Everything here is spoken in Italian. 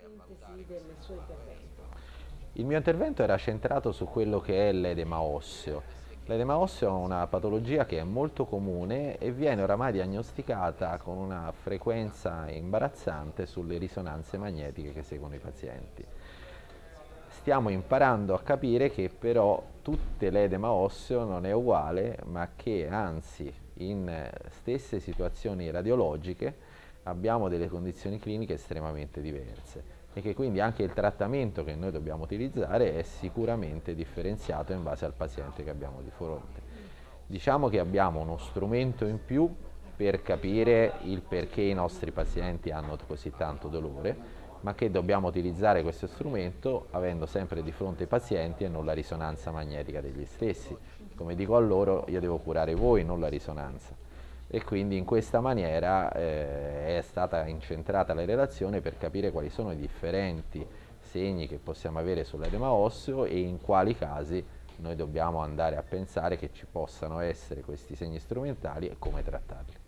sintesi del suo intervento. Il mio intervento era centrato su quello che è l'edema osseo. L'edema osseo è una patologia che è molto comune e viene oramai diagnosticata con una frequenza imbarazzante sulle risonanze magnetiche che seguono i pazienti. Stiamo imparando a capire che però tutte l'edema osseo non è uguale, ma che anzi in stesse situazioni radiologiche abbiamo delle condizioni cliniche estremamente diverse e che quindi anche il trattamento che noi dobbiamo utilizzare è sicuramente differenziato in base al paziente che abbiamo di fronte. Diciamo che abbiamo uno strumento in più per capire il perché i nostri pazienti hanno così tanto dolore, ma che dobbiamo utilizzare questo strumento avendo sempre di fronte i pazienti e non la risonanza magnetica degli stessi. Come dico a loro, io devo curare voi, non la risonanza. E quindi in questa maniera è stata incentrata la relazione per capire quali sono i differenti segni che possiamo avere sull'edema osseo e in quali casi noi dobbiamo andare a pensare che ci possano essere questi segni strumentali e come trattarli.